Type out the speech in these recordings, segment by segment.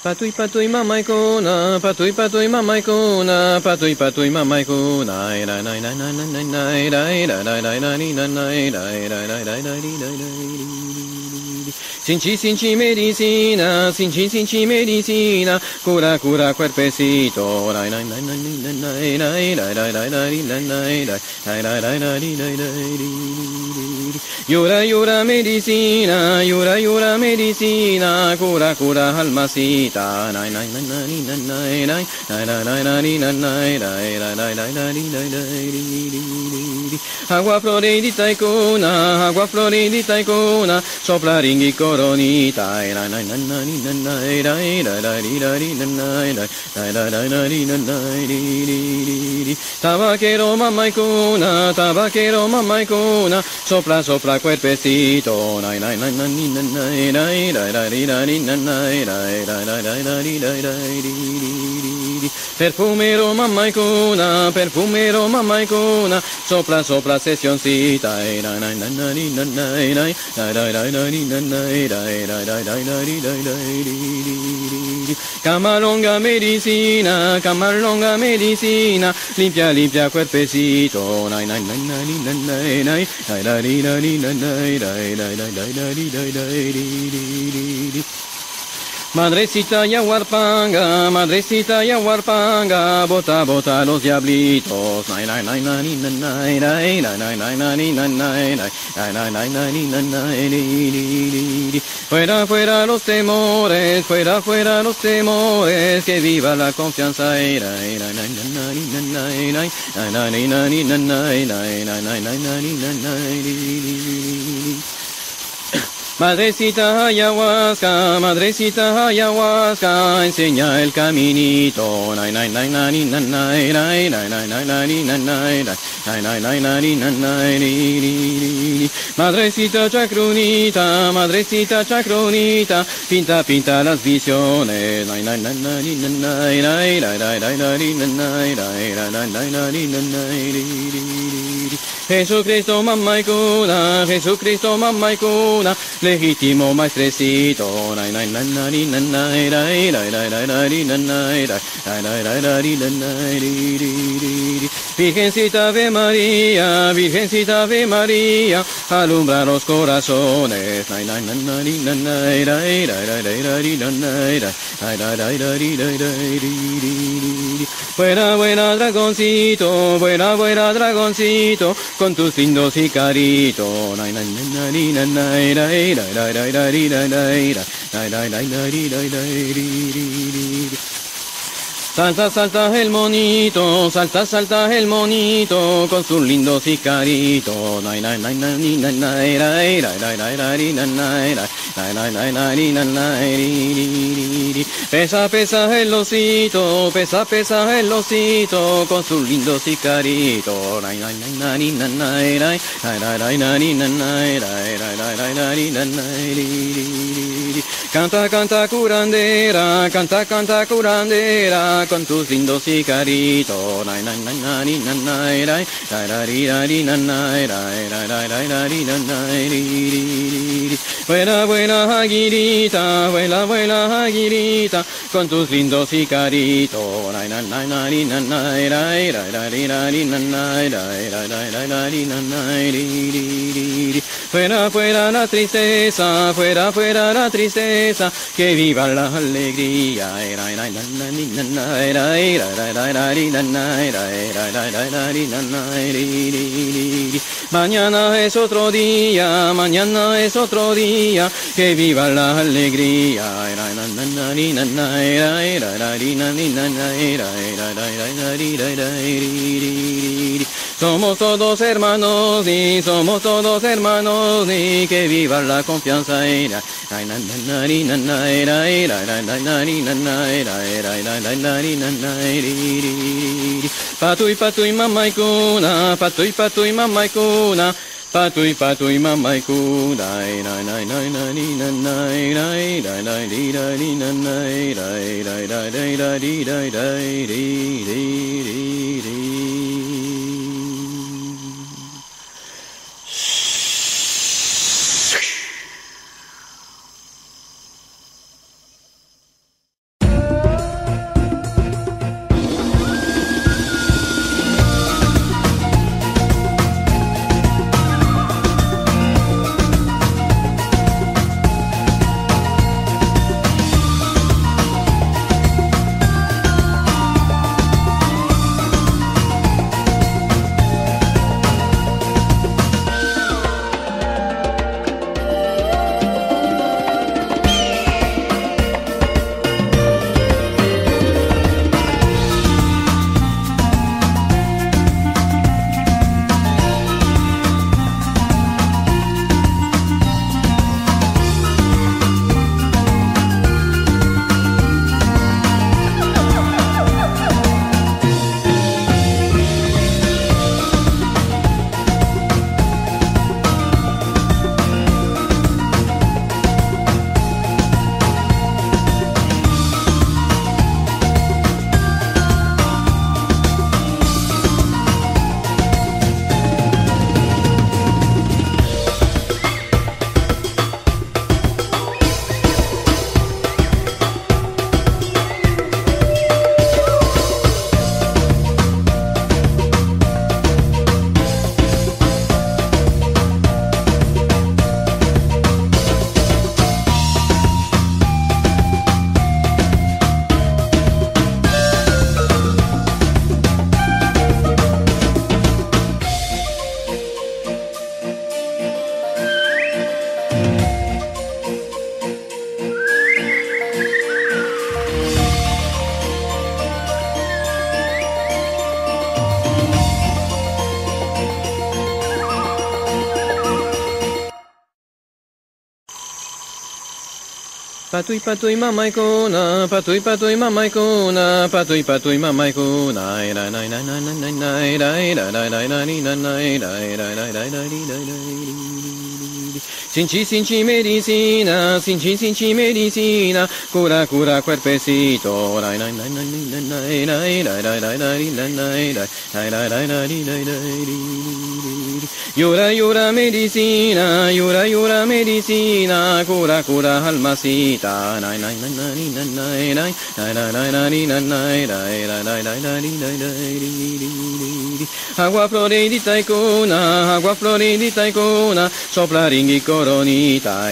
patui mamaikuna, patui mamaikuna, patui mamaikuna, Sinchi medicina, sinchi medicina, cura cuerpecito. Yura medicina, yura medicina, cura almacita. Agua floridita y cuna, sopla ringhi coronita. Tabaquero mamá y cuna, sopla cuerpecito. Perfumero mamá y cuna, sopla sesioncita. Camalonga medicina, limpia cuerpecito. Madrecita yaguarpanga, bota los diablitos. Fuera los temores, que viva la confianza. Madrecita ayahuasca, enseña el caminito. Madrecita chacronita, pinta las visiones. Jesucristo mamá y cuna, legítimo maestrecito. Virgencita Ave María, alumbra los corazones. Vuela dragoncito, con tus lindos icaritos. Salta el monito, con sus lindos icaritos. Pesa el osito, con sus lindos icaritos. Canta curandera, con tus lindos icaritos. Vuela aguilita, con tus lindos icaritos. Fuera la tristeza, que viva la alegría. Mañana es otro día, que viva la alegría. Somos todos hermanos y que viva la confianza. Patui mamá y cuna, patui mamá y cuna, patui mamá y cuna. patui mamai kuna, patui mamai kuna, patui mamai kuna, Sinchi medicina, sinchi medicina, cura cuerpecito. Llora medicina, llora medicina, cura almacita. Agua floridita y cuna, sopla ringhi coronita.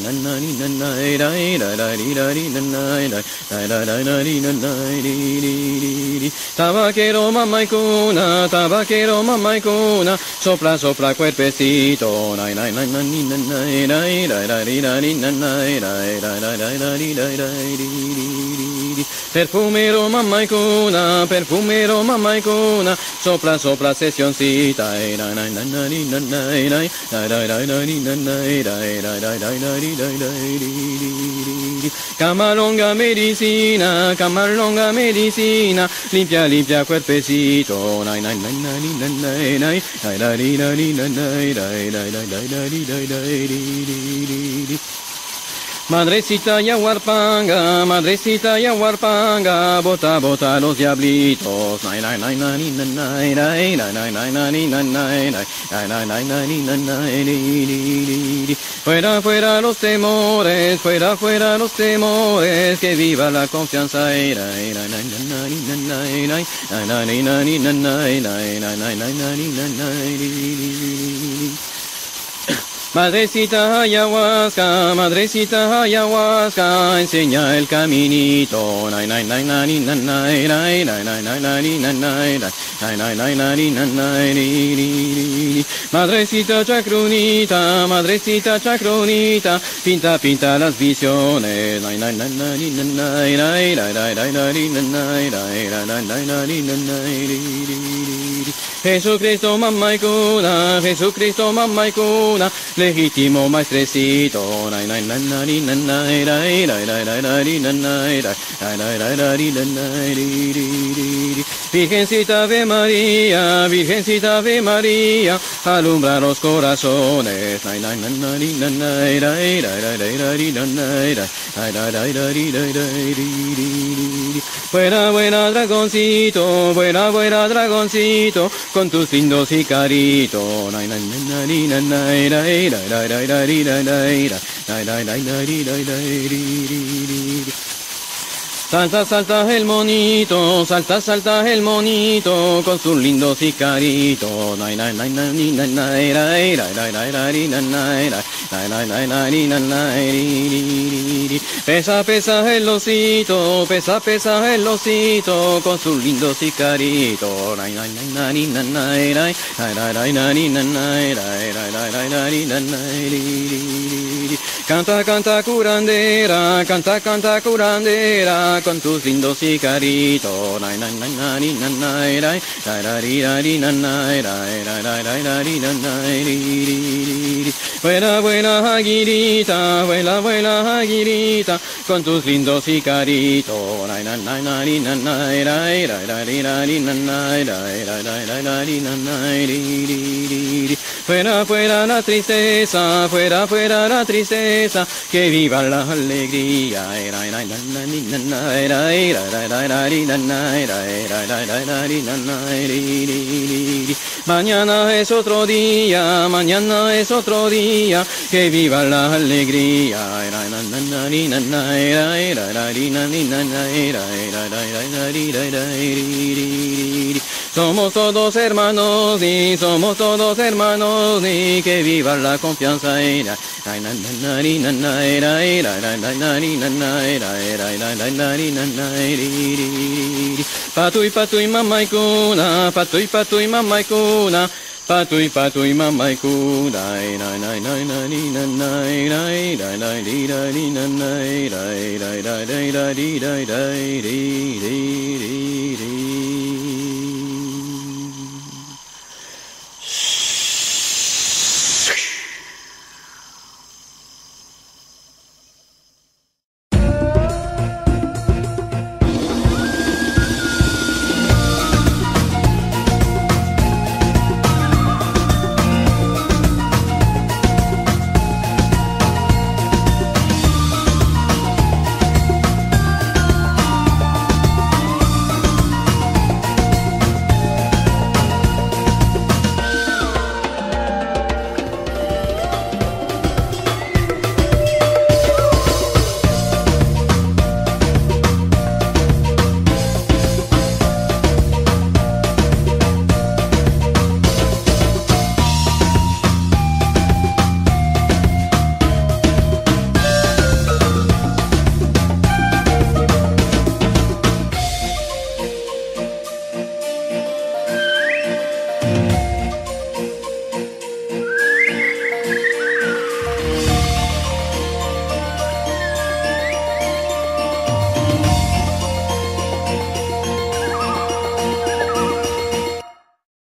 Tabaquero mamá y cuna, sopla cuerpecito. Perfumero mamá y cuna, sopla sesioncita. Camalonga medicina, limpia cuerpecito. Madrecita y aguarpanga, bota los diablitos. Fuera los temores, que viva la confianza. Madrecita ayahuasca, enseña el caminito. Madrecita chacronita, pinta las visiones. Jesucristo mamá y cuna, legítimo maestrecito. Virgencita Ave María, alumbra los corazones. Vuela dragoncito, con tus lindos icaritos. Salta el monito, con sus lindos icaritos. Pesa el osito, con sus lindos icaritos. Canta curandera, con tus lindos icaritos. Vuela aguilita, con tus lindos icaritos. Fuera la tristeza, que viva la alegría. Mañana es otro día, que viva la alegría. Somos todos hermanos y que viva la confianza. Patui mamá y cuna, patui mamá y cuna, patui mamá y cuna.